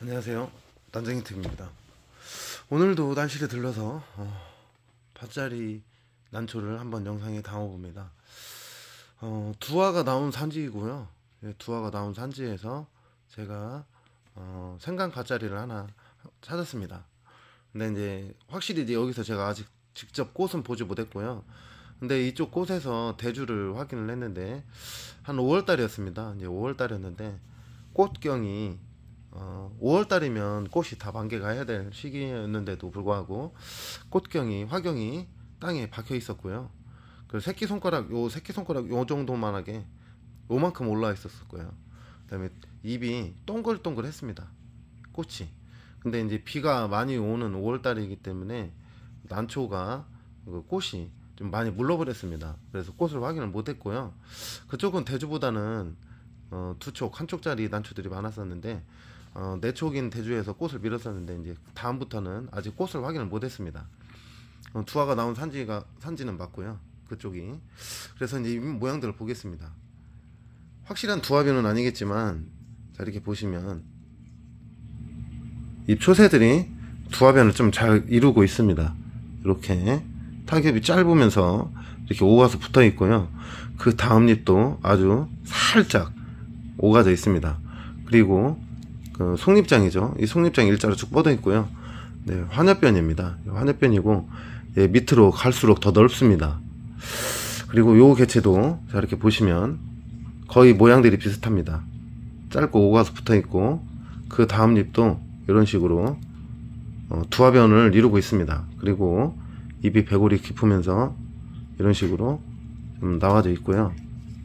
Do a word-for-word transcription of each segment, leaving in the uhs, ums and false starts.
안녕하세요. 난쟁이특입니다. 오늘도 난실에 들러서 어, 밭자리 난초를 한번 영상에 담아봅니다. 어, 두화가 나온 산지이고요. 예, 두화가 나온 산지에서 제가 어, 생강 밭자리를 하나 찾았습니다. 근데 이제 확실히 이제 여기서 제가 아직 직접 꽃은 보지 못했고요. 근데 이쪽 꽃에서 대주를 확인을 했는데 한 오월 달이었습니다. 이제 오월 달이었는데 꽃경이 어, 오월 달이면 꽃이 다 만개가 해야 될 시기였는데도 불구하고 꽃경이 화경이 땅에 박혀 있었고요. 그 새끼 손가락 요 새끼 손가락 요 정도만하게 요만큼 올라와 있었을 거예요. 그다음에 잎이 동글동글했습니다. 꽃이. 근데 이제 비가 많이 오는 오월 달이기 때문에 난초가 그 꽃이 좀 많이 물러버렸습니다. 그래서 꽃을 확인을 못했고요. 그쪽은 대주보다는 어, 두 촉, 한 촉짜리 난초들이 많았었는데 어, 네 촉인 대주에서 꽃을 밀었었는데 이제 다음부터는 아직 꽃을 확인을 못했습니다. 어, 두화가 나온 산지가 산지는 맞고요. 그쪽이. 그래서 이제 이 모양들을 보겠습니다. 확실한 두화변은 아니겠지만 자 이렇게 보시면 잎 초새들이 두화변을 좀 잘 이루고 있습니다. 이렇게 타겹이 짧으면서 이렇게 오가서 붙어 있고요. 그 다음 잎도 아주 살짝 오가져 있습니다. 그리고 그 속잎장이죠. 이 속잎장이 일자로 쭉 뻗어 있고요. 네, 환엽변입니다. 환엽변이고 예, 밑으로 갈수록 더 넓습니다. 그리고 요 개체도 자 이렇게 보시면 거의 모양들이 비슷합니다. 짧고 오가서 붙어 있고 그 다음 잎도 이런 식으로 어, 두화변을 이루고 있습니다. 그리고 잎이 배골이 깊으면서 이런 식으로 좀 나와져 있고요.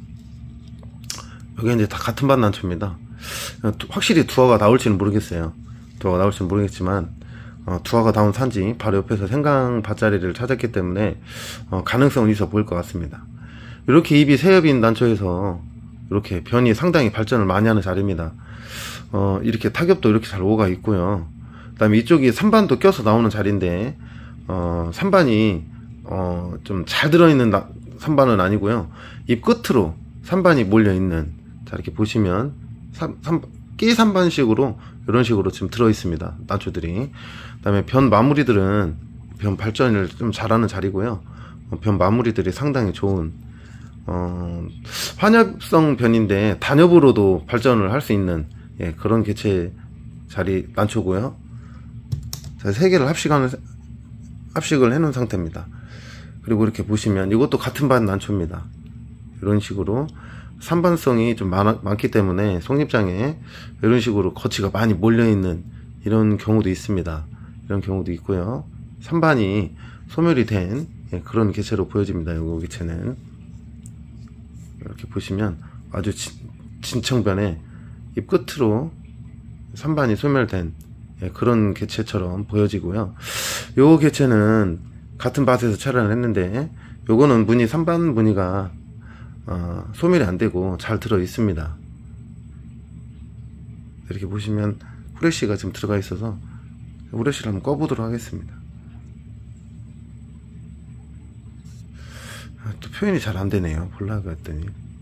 여기 이제 다 같은 밭 난초입니다. 확실히 두화가 나올지는 모르겠어요. 두화가 나올지는 모르겠지만 어, 두화가 나온 산지 바로 옆에서 생강 밭자리를 찾았기 때문에 어, 가능성은 있어 보일 것 같습니다. 이렇게 잎이 세엽인 난초에서 이렇게 변이 상당히 발전을 많이 하는 자리입니다. 어, 이렇게 타겹도 이렇게 잘 오가 있고요. 그 다음에 이쪽이 산반도 껴서 나오는 자리인데 어, 산반이 어, 좀 잘 들어있는 나, 산반은 아니고요. 잎 끝으로 산반이 몰려있는 자 이렇게 보시면 삼, 삼, 끼 산반식으로 이런 식으로 지금 들어 있습니다. 난초들이. 그 다음에 변 마무리들은 변 발전을 좀 잘하는 자리고요. 어, 변 마무리들이 상당히 좋은 어, 환엽성 변인데 단엽으로도 발전을 할 수 있는 예, 그런 개체 자리 난초고요. 자, 세 개를 합식하는 합식을 해놓은 상태입니다. 그리고 이렇게 보시면 이것도 같은 반 난초입니다. 이런 식으로 산반성이 좀 많아, 많기 때문에 속잎장에 이런 식으로 거치가 많이 몰려있는 이런 경우도 있습니다. 이런 경우도 있고요. 산반이 소멸이 된 예, 그런 개체로 보여집니다. 이 개체는 이렇게 보시면 아주 진, 진청변에 잎 끝으로 산반이 소멸된 예, 그런 개체처럼 보여지고요. 요 개체는 같은 밭에서 촬영을 했는데 요거는 무늬 산반 무늬가 어, 소멸이 안되고 잘 들어 있습니다. 이렇게 보시면 후레쉬가 지금 들어가 있어서 후레쉬를 한번 꺼보도록 하겠습니다. 아, 또 표현이 잘 안되네요. 보려고 했더니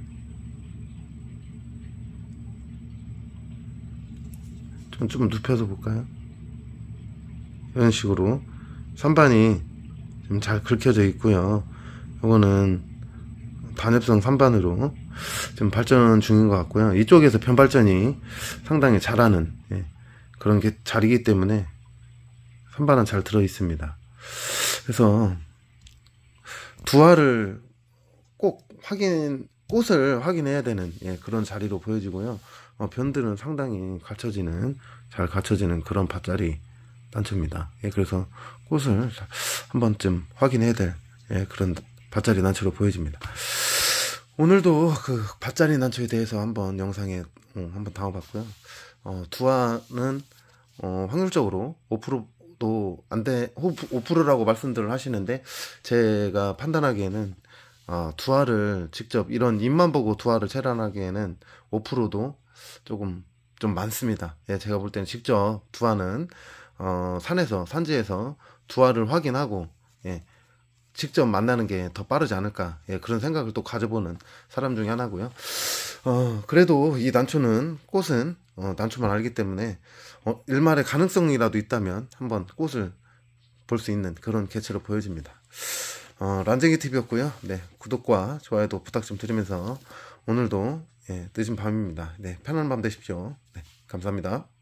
좀, 좀 눕혀서 볼까요? 이런 식으로 산반이 좀 잘 긁혀져 있고요. 요거는 단엽성 산반으로 좀 발전 중인 것 같고요. 이쪽에서 변발전이 상당히 잘하는 예, 그런 게 자리이기 때문에 산반은 잘 들어 있습니다. 그래서 두화를 꼭 확인 꽃을 확인해야 되는 예, 그런 자리로 보여지고요. 어, 변들은 상당히 갖춰지는 잘 갖춰지는 그런 밭자리 난초입니다. 예, 그래서 꽃을 한 번쯤 확인해야 될 예, 그런 밭자리 난초로 보여집니다. 오늘도 그 밭자리 난초에 대해서 한번 영상에 어, 한번 담아봤고요. 어, 두화는 어, 확률적으로 오 퍼센트도 안돼 오 퍼센트라고 말씀들을 하시는데 제가 판단하기에는 어, 두화를 직접 이런 잎만 보고 두화를 체란하기에는 오 퍼센트도 조금 좀 많습니다. 예, 제가 볼 때는 직접 두화는 어, 산에서 산지에서 두화를 확인하고 예, 직접 만나는 게 더 빠르지 않을까 예, 그런 생각을 또 가져보는 사람 중에 하나고요. 어, 그래도 이 난초는 꽃은 어, 난초만 알기 때문에 어, 일말의 가능성이라도 있다면 한번 꽃을 볼 수 있는 그런 개체로 보여집니다. 어, 란쟁이티비였고요. 네, 구독과 좋아요도 부탁 좀 드리면서 오늘도 예, 늦은 밤입니다. 네, 편안한 밤 되십시오. 네, 감사합니다.